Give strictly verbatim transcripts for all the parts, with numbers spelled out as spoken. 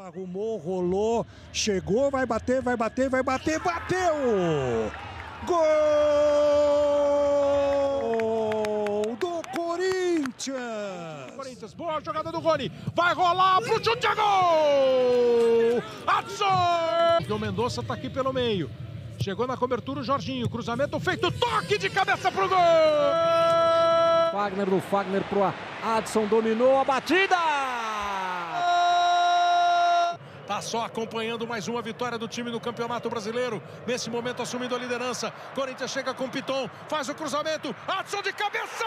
Arrumou, rolou, chegou, vai bater, vai bater, vai bater, bateu! Gol do Corinthians! Corinthians, boa jogada do Rony, vai rolar pro chute, é gol! Adson! O Mendonça tá aqui pelo meio, chegou na cobertura o Jorginho, cruzamento feito, toque de cabeça pro gol! Fagner do Fagner pro Adson, dominou a batida! Tá só acompanhando mais uma vitória do time no Campeonato Brasileiro. Nesse momento assumindo a liderança. Corinthians chega com o Piton, faz o cruzamento. Adson de cabeça!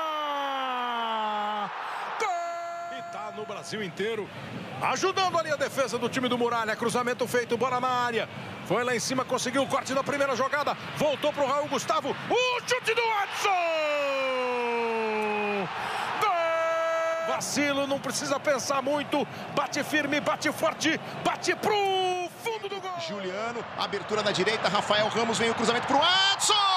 Gol! E tá no Brasil inteiro ajudando ali a defesa do time do Muralha. Cruzamento feito, bola na área. Foi lá em cima, conseguiu o corte da primeira jogada. Voltou pro Raul Gustavo. O chute do Adson! Vacilo, não precisa pensar muito, bate firme, bate forte, bate pro fundo do gol. Juliano, abertura na direita, Rafael Ramos, vem o cruzamento pro Adson!